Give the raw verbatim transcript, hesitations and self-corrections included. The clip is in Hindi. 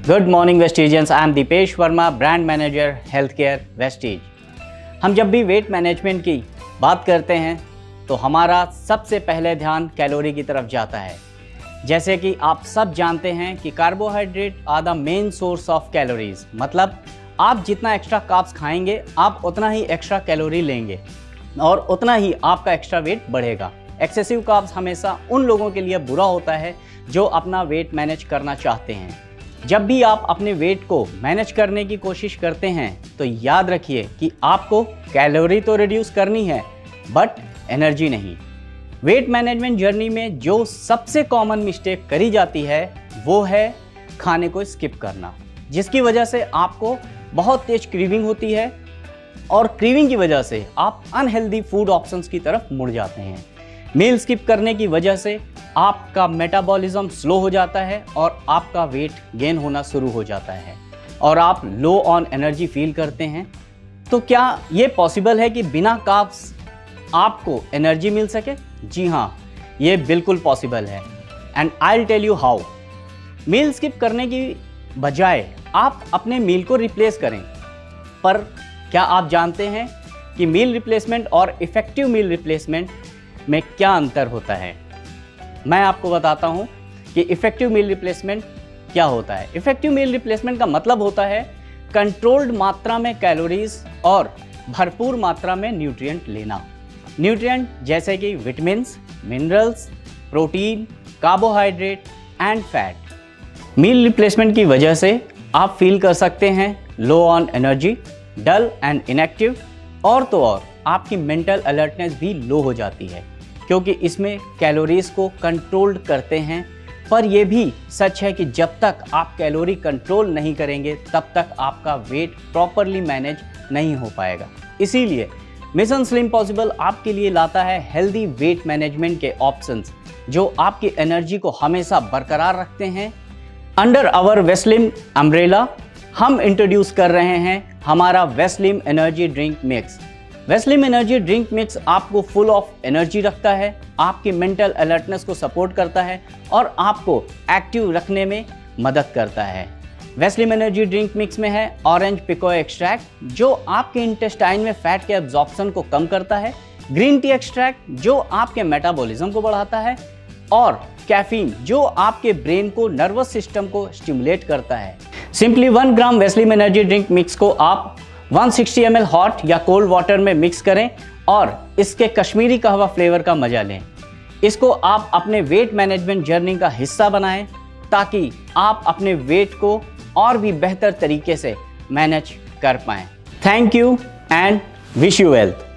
Good morning Vestigians, I am Deepesh Verma, brand manager health care Vestige. हम जब भी वेट मैनेजमेंट की बात करते हैं तो हमारा सबसे पहले ध्यान कैलोरी की तरफ जाता है। जैसे कि आप सब जानते हैं कि carbohydrate are the main source of calories, मतलब आप जितना एक्स्ट्रा कार्ब्स खाएंगे आप उतना ही एक्स्ट्रा कैलोरी लेंगे और उतना ही आपका एक्स्ट्रा वेट बढ़ेगा। एक्सेसिव कार्ब्स हमेशा उन लोगों के लिए बुरा होता है जो अपना वेट मैनेज करना चाहते हैं। जब भी आप अपने वेट को मैनेज करने की कोशिश करते हैं तो याद रखिए कि आपको कैलोरी तो रिड्यूस करनी है बट एनर्जी नहीं। वेट मैनेजमेंट जर्नी में जो सबसे कॉमन मिस्टेक करी जाती है वो है खाने को स्किप करना, जिसकी वजह से आपको बहुत तेज क्रीविंग होती है और क्रीविंग की वजह से आप अनहेल्दी फूड ऑप्शंस की तरफ मुड़ जाते हैं। मील स्किप करने की वजह से आपका मेटाबॉलिज्म स्लो हो जाता है और आपका वेट गेन होना शुरू हो जाता है और आप लो ऑन एनर्जी फील करते हैं। तो क्या ये पॉसिबल है कि बिना कार्ब्स आपको एनर्जी मिल सके? जी हाँ, ये बिल्कुल पॉसिबल है and I will tell you how. Meal skip करने की बजाय आप अपने मील को रिप्लेस करें। पर क्या आप जानते हैं कि मील रिप्लेसमेंट और इफ़ेक्टिव मील रिप्लेसमेंट में क्या अंतर होता है? मैं आपको बताता हूं कि इफ़ेक्टिव मील रिप्लेसमेंट क्या होता है। इफ़ेक्टिव मील रिप्लेसमेंट का मतलब होता है कंट्रोल्ड मात्रा में कैलोरीज और भरपूर मात्रा में न्यूट्रिएंट लेना। न्यूट्रिएंट जैसे कि vitamins, minerals, protein, carbohydrate and fat. Meal replacement की वजह से आप फील कर सकते हैं low on energy, dull and inactive, और तो और आपकी मेंटल अलर्टनेस भी लो हो जाती है क्योंकि इसमें कैलोरीज को कंट्रोल्ड करते हैं। पर यह भी सच है कि जब तक आप कैलोरी कंट्रोल नहीं करेंगे तब तक आपका वेट प्रॉपरली मैनेज नहीं हो पाएगा। इसीलिए मिशन स्लिम पॉसिबल आपके लिए लाता है हेल्दी वेट मैनेजमेंट के ऑप्शंस जो आपकी एनर्जी को हमेशा बरकरार रखते हैं। अंडर आवर वेस्लिम अम्ब्रेला हम इंट्रोड्यूस कर रहे हैं हमारा Veslim energy drink mix. Veslim energy drink mix आपको फुल ऑफ एनर्जी रखता है, आपकी मेंटल अलर्टनेस को सपोर्ट करता है और आपको एक्टिव रखने में मदद करता है। वेस्लिम एनर्जी ड्रिंक मिक्स में है ऑरेंज पिको एक्सट्रैक्ट जो आपके इंटेस्टाइन में फैट के एब्जॉर्प्शन को कम करता है, ग्रीन टी एक्सट्रैक्ट जो आपके मेटाबॉलिज्म को बढ़ाता है और कैफीन जो आपके ब्रेन को, नर्वस सिस्टम को स्टिमुलेट करता है। Simply one gram Veslim energy drink mix को आप एक सौ साठ एम एल हॉट या कोल्ड वाटर में मिक्स करें और इसके कश्मीरी कहवा फ्लेवर का मजा लें। इसको आप अपने वेट मैनेजमेंट जर्नी का हिस्सा बनाएं ताकि आप अपने वेट को और भी बेहतर तरीके से मैनेज कर पाएं। Thank you and wish you wealth.